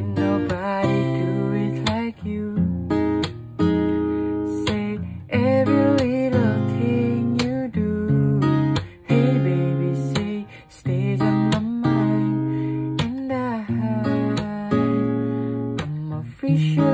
Ain't nobody do it like you. Say every little thing you do. Hey baby, say stays on my mind. And I'm official